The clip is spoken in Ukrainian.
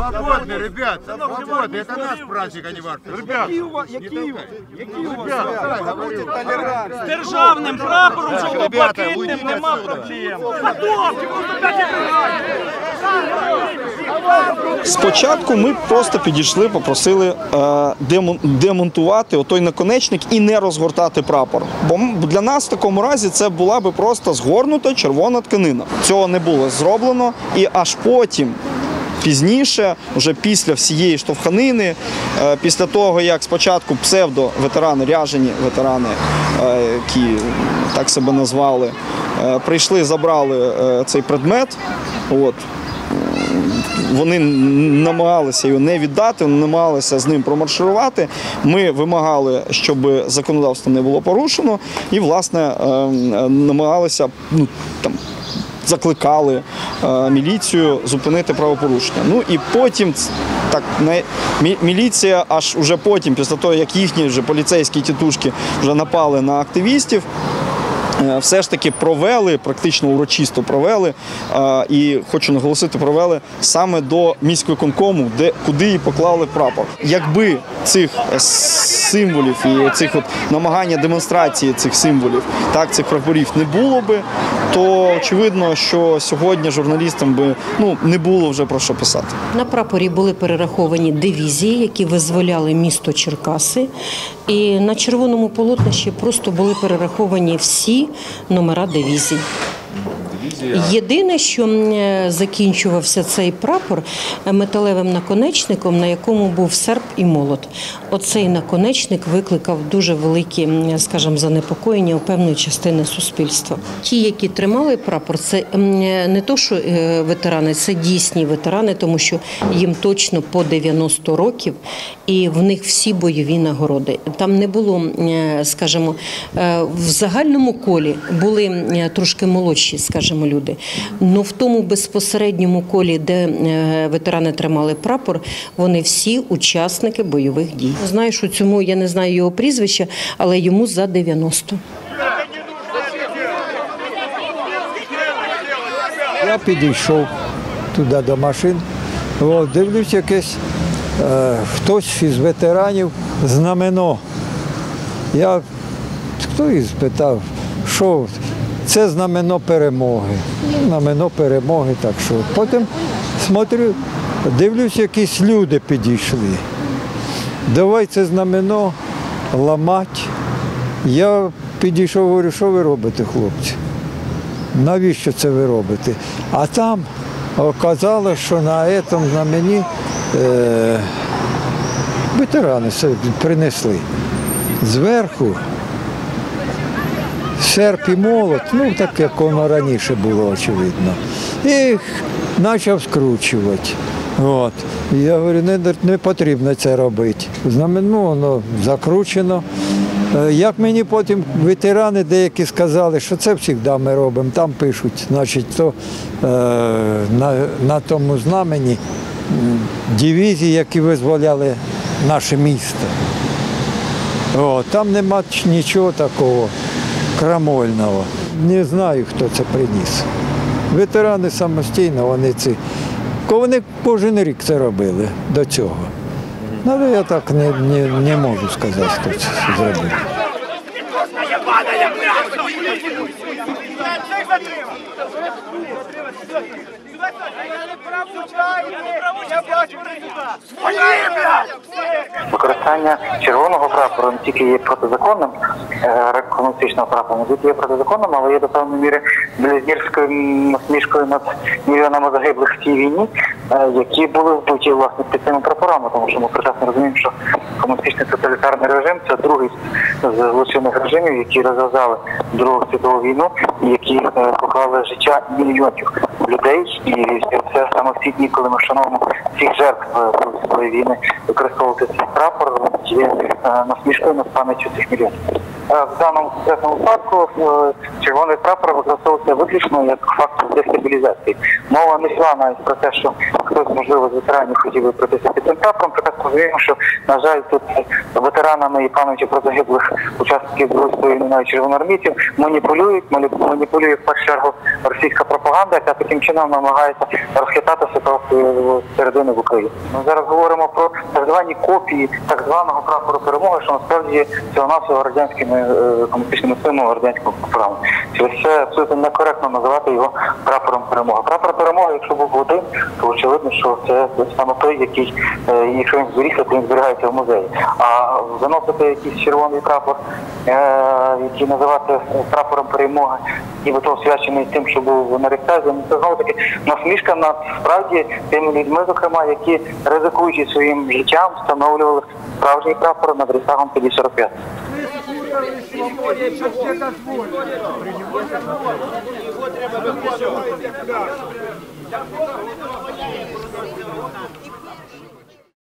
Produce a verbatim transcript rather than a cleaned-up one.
Свободны, ребят, свободны. Это наш праздник, а не ваш. Ребят, З державним прапором жовто-блакитним нема проблем. Спочатку ми просто підійшли, попросили е, демонтувати отой наконечник і не розгортати прапор. Бо для нас в такому разі це була би просто згорнута червона тканина. Цього не було зроблено, і аж потім, пізніше, вже після всієї штовханини, е, після того, як спочатку псевдо-ветерани, ряжені ветерани, е, які так себе назвали, е, прийшли, забрали е, цей предмет, от, вони намагалися його не віддати, вони намагалися з ним промарширувати. Ми вимагали, щоб законодавство не було порушено, і, власне, намагалися, ну, там, закликали міліцію зупинити правопорушення. Ну і потім, так, міліція аж уже потім, після того, як їхні вже поліцейські тітушки вже напали на активістів, все ж таки провели, практично урочисто провели, і хочу наголосити, провели саме до міськвиконкому, де, куди і поклали прапор. Якби цих символів і цих от намагання демонстрації цих символів, так, цих прапорів не було би, то очевидно, що сьогодні журналістам би, ну, не було вже про що писати. На прапорі були перераховані дивізії, які визволяли місто Черкаси, і на червоному полотнищі просто були перераховані всі номера дивізій. Єдине, що закінчувався цей прапор металевим наконечником, на якому був серп і молот. Оцей наконечник викликав дуже великі, скажімо, занепокоєння у певної частини суспільства. Ті, які тримали прапор, це не то, що ветерани, це дійсні ветерани, тому що їм точно по дев'яносто років, і в них всі бойові нагороди. Там не було, скажімо, в загальному колі були трошки молодші, скажімо, люди. Но в тому безпосередньому колі, де ветерани тримали прапор, вони всі учасники бойових дій. Знаю, що цьому, я не знаю його прізвища, але йому за дев'яносто. Я підійшов туди до машин, от, дивлюсь, якесь е, хтось із ветеранів знамено. Я хто і спитав, що це знамено перемоги. Знамено перемоги, так що. Потім смотрю, дивлюсь, якісь люди підійшли. Давай це знамено ламати. Я підійшов, говорю, що ви робите, хлопці? Навіщо це ви робите? А там оказалось, що на цьому знамені е, ветерани принесли. Зверху серп і молот, ну так як воно раніше було, очевидно. І почав скручувати. От. Я говорю, не, не потрібно це робити. Знамено, воно закручено. Як мені потім ветерани деякі сказали, що це завжди ми робимо, там пишуть, значить, то е, на, на тому знамені дивізії, які визволяли наше місто. О, там нема нічого такого крамольного. Не знаю, хто це приніс. Ветерани самостійно, вони ці, вони кожен рік це робили до цього. Але я так не, не, не можу сказати, хто це зробив. Використання червоного прапору не тільки є протизаконним, комуністичного прапору, не тільки є протизаконним, але є до певної міри блюзнірською насмішкою над мільйонами загиблих в цій війні, які були вбиті, власне, під цими прапорами, тому що ми прекрасно розуміємо, що комуністичний тоталітарний режим – це другий з злочинних режимів, які розв'язали Другу світову війну, і які поклали життя мільйонів людей. І це саме в ці дні, коли ми вшановуємо всіх жертв цієї війни, використовувати цей прапор є насмішкою над пам'яттю цих мільйонів. В даному конкретному випадку червоний прапор використовується виключно як фактор дестабілізації. Мова не йшла навіть про те, що хтось, можливо, з ветеранів хотів би пройтися під цим прапором, прекрасно розуміємо, що, на жаль, тут ветеранами і пам'яті про загиблих учасників Другої війни, навіть червоноармійців, маніпулюють, маніпулює в першу чергу російська пропаганда, яка таким чином намагається розхитати ситуацію середини в Україні. Ми зараз говоримо про так звані копії так званого прапору перемоги, що насправді є всього-навсього радянськими комуністичними символами радянського прапорами. Через це абсолютно некоректно називати його прапором перемоги. Прапор перемоги, якщо був один, то очевидно, що це саме той, який, якщо він зберігся, то він зберігається в музеї. А заносити якийсь червоний прапор, який називати прапором перемоги, нібито освячений тим, що був на Рейхстазі, це знову таки насмішка над справді тими людьми, зокрема, які, ризикуючи своїм життям, встановлювали справжній прапор над Рейхстагом тоді сорок п'ять. Його треба